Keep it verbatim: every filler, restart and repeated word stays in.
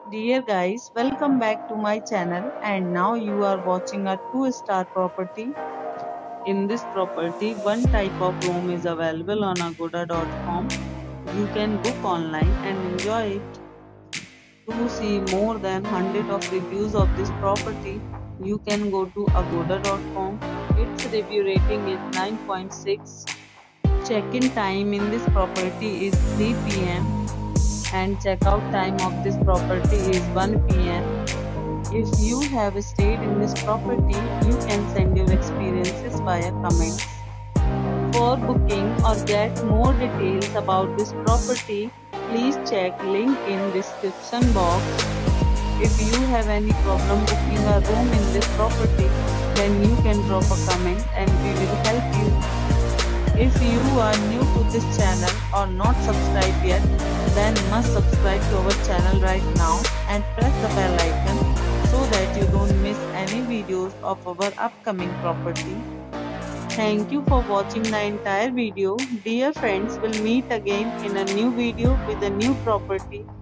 Dear guys, welcome back to my channel and now you are watching a two star property. In this property, one type of room is available on agoda dot com. You can book online and enjoy it. To see more than one hundred of reviews of this property, you can go to agoda dot com. Its review rating is nine point six. Check-in time in this property is three p m and checkout time of this property is one p m If you have stayed in this property, you can send your experiences via comments. For booking or get more details about this property, please check link in description box. If you have any problem booking a room in this property, then you can drop a comment and we will help you. If you are new to this channel or not subscribed yet, then must subscribe to our channel right now and press the bell icon so that you don't miss any videos of our upcoming property. Thank you for watching the entire video. Dear friends, we'll meet again in a new video with a new property.